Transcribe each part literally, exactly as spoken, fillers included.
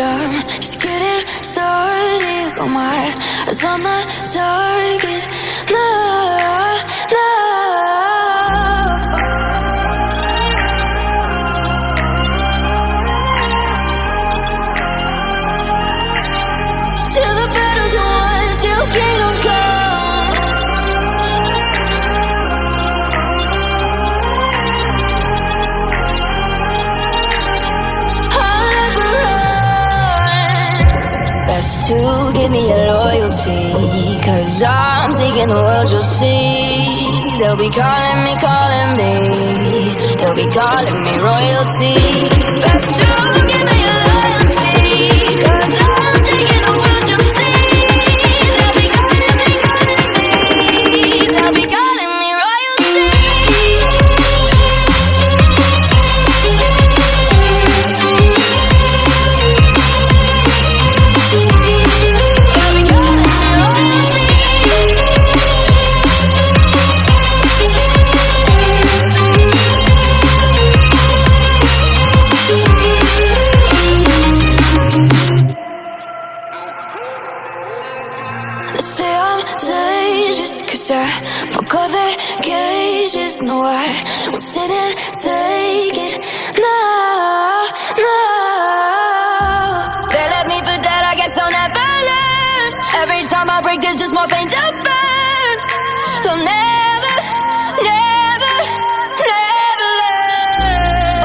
I'm just getting started. Got my eyes on the target. No, no. Till the battle's won, till kingdom come. I'll never run. Best to give me your loyalty, 'cause I'm taking the world, you'll see. They'll be calling me, calling me. They'll be calling me royalty. Best to give me your loyalty, 'cause I'm taking the world, you'll see. They'll be calling me, calling me. They'll be calling me royalty. They'll be calling me royalty. They say I'm dangerous 'cause I broke all their cages. No, I won't sit and take it. No, no. They left me for dead, I guess I'll never learn. Every time I break, there's just more pain to burn. They'll never, never, never learn.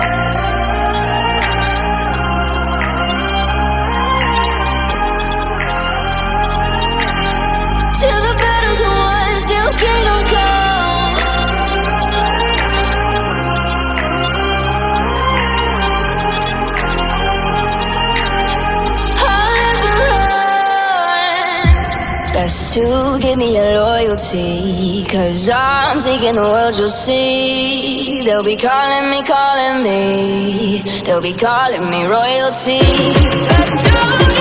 Till the battle's won, till kingdom come. I'll never run. Best to give me your loyalty, 'cause I'm taking the world, you'll see. They'll be calling me, calling me. They'll be calling me royalty. Best to